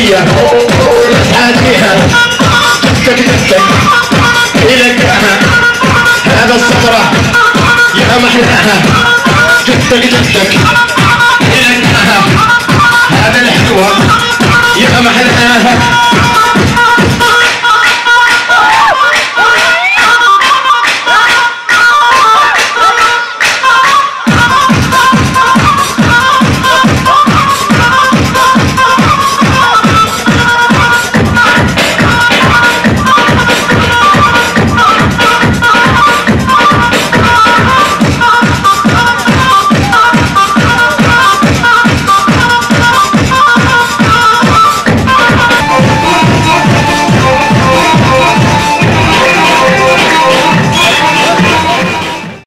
العربية ونسعديها جدك جدك يلقاها هذا الصفرة يا محلاها جدك جدك يلقاها هذا الحلوة يا محلاها